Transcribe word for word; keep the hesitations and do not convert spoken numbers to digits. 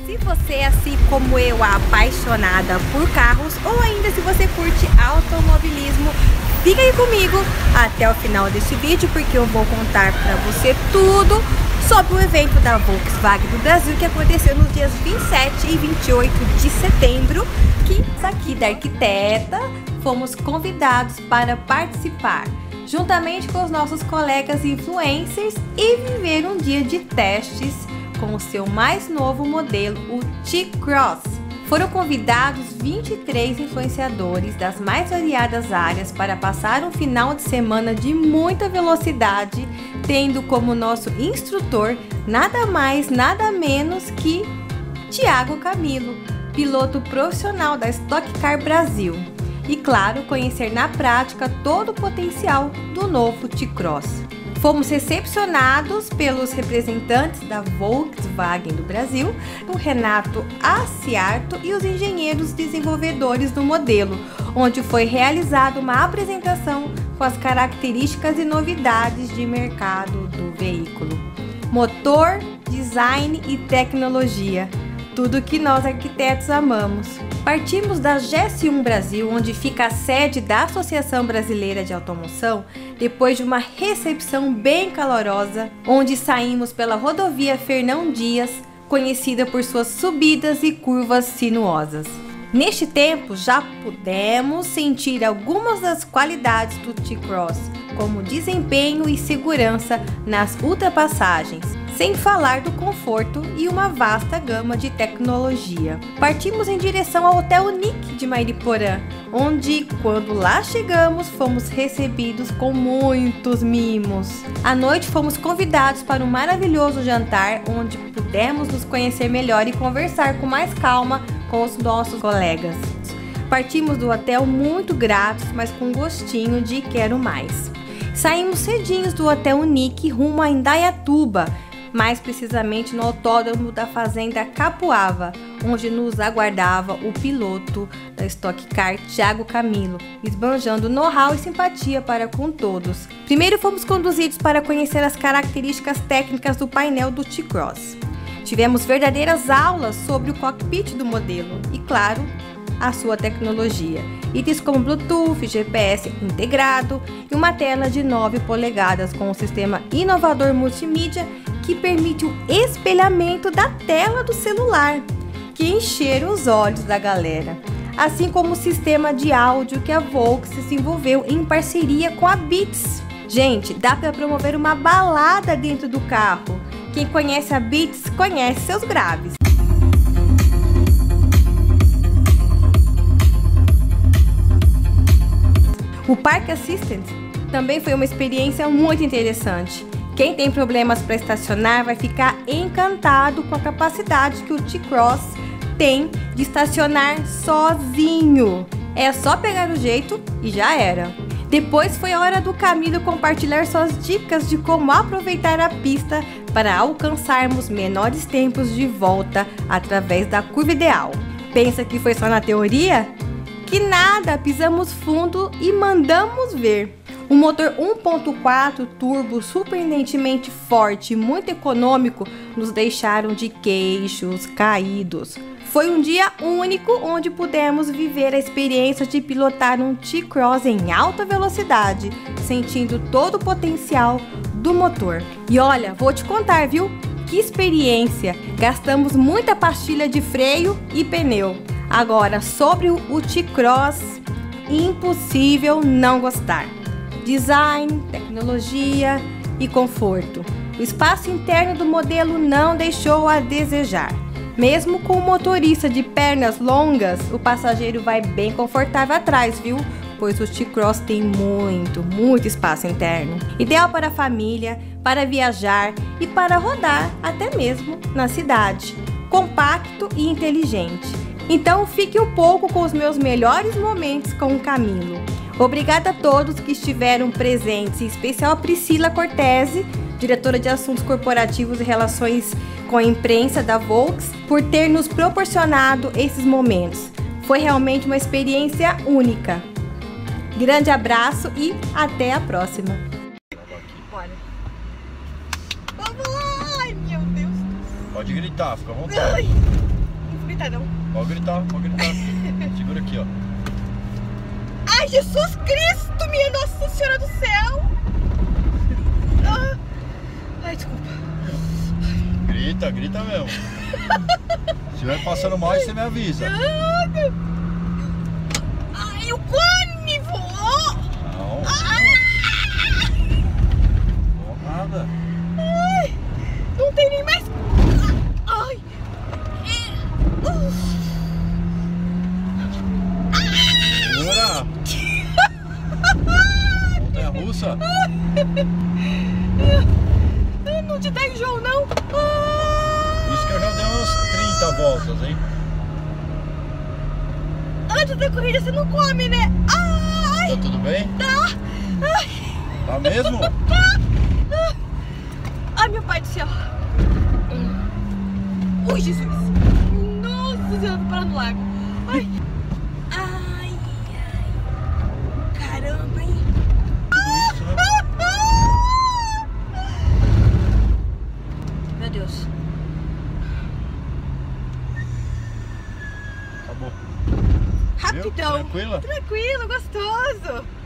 Se você é assim como eu, apaixonada por carros, ou ainda se você curte automobilismo, fica aí comigo até o final deste vídeo, porque eu vou contar para você tudo sobre o evento da Volkswagen do Brasil que aconteceu nos dias vinte e sete e vinte e oito de setembro, que aqui da Arquiteta fomos convidados para participar, juntamente com os nossos colegas influencers, e viver um dia de testes com o seu mais novo modelo, o T-Cross. Foram convidados vinte e três influenciadores das mais variadas áreas para passar um final de semana de muita velocidade, tendo como nosso instrutor nada mais, nada menos que Thiago Camilo, piloto profissional da Stock Car Brasil. E claro, conhecer na prática todo o potencial do novo T-Cross. Fomos recepcionados pelos representantes da Volkswagen do Brasil, o Renato Aciarto e os engenheiros desenvolvedores do modelo, onde foi realizada uma apresentação com as características e novidades de mercado do veículo. Motor, design e tecnologia, tudo que nós arquitetos amamos. Partimos da G S um Brasil, onde fica a sede da Associação Brasileira de Automoção, depois de uma recepção bem calorosa, onde saímos pela rodovia Fernão Dias, conhecida por suas subidas e curvas sinuosas. Neste tempo, já pudemos sentir algumas das qualidades do T-Cross, como desempenho e segurança nas ultrapassagens, sem falar do conforto e uma vasta gama de tecnologia. Partimos em direção ao Hotel Nick de Mariporã, onde, quando lá chegamos, fomos recebidos com muitos mimos. À noite fomos convidados para um maravilhoso jantar, onde pudemos nos conhecer melhor e conversar com mais calma com os nossos colegas. Partimos do hotel muito gratos, mas com gostinho de quero mais. Saímos cedinhos do Hotel Nick rumo a Indaiatuba, mais precisamente no autódromo da Fazenda Capuava, onde nos aguardava o piloto da Stock Car, Thiago Camilo, esbanjando know-how e simpatia para com todos. Primeiro fomos conduzidos para conhecer as características técnicas do painel do T-Cross. Tivemos verdadeiras aulas sobre o cockpit do modelo e, claro, a sua tecnologia. Itens como Bluetooth, G P S integrado e uma tela de nove polegadas com um sistema inovador multimídia que permite o espelhamento da tela do celular, que encheram os olhos da galera, assim como o sistema de áudio que a Volks desenvolveu em parceria com a Beats. Gente, dá para promover uma balada dentro do carro. Quem conhece a Beats conhece seus graves. O Park Assistant também foi uma experiência muito interessante. Quem tem problemas para estacionar vai ficar encantado com a capacidade que o T-Cross tem de estacionar sozinho. É só pegar o jeito e já era. Depois foi a hora do Camilo compartilhar suas dicas de como aproveitar a pista para alcançarmos menores tempos de volta através da curva ideal. Pensa que foi só na teoria? Que nada, pisamos fundo e mandamos ver. Um motor um ponto quatro turbo surpreendentemente forte e muito econômico nos deixaram de queixos caídos. Foi um dia único onde pudemos viver a experiência de pilotar um T-Cross em alta velocidade, sentindo todo o potencial do motor. E olha, vou te contar, viu? Que experiência! Gastamos muita pastilha de freio e pneu. Agora, sobre o T-Cross, impossível não gostar. Design, tecnologia e conforto. O espaço interno do modelo não deixou a desejar. Mesmo com o motorista de pernas longas, o passageiro vai bem confortável atrás, viu? Pois o T-Cross tem muito, muito espaço interno. Ideal para a família, para viajar e para rodar até mesmo na cidade. Compacto e inteligente. Então fique um pouco com os meus melhores momentos com o Camilo. Obrigada a todos que estiveram presentes, em especial a Priscila Cortese, diretora de Assuntos Corporativos e Relações com a Imprensa da Volks, por ter nos proporcionado esses momentos. Foi realmente uma experiência única. Grande abraço e até a próxima. Bora. Vamos lá! Ai, meu Deus. Pode gritar, fica à vontade. Ai. gritar, não. Pode gritar, pode gritar. Segura aqui, ó. Ai, Jesus Cristo, minha Nossa Senhora do Céu. Ah. Ai, desculpa. Grita, grita mesmo. Se estiver passando mal, você me avisa. Ai, o cone voou. Não. Não nada. Ai, não tem nem mais. Ai. Segura. Montanha-russa. Não te dá enjoo, não? Isso que eu já dei umas trinta voltas, hein? Antes da corrida você não come, né? Ai, Tá tudo bem? tá. Ai, Tá mesmo? tá. Ai, meu pai do céu. Ui, Jesus. Nossa Senhora, vou parar no lago. Ai. Ai, ai. Caramba, hein? Tudo isso, né? Meu Deus. Acabou. Rapidão. Viu? Tranquila? Tranquilo, gostoso.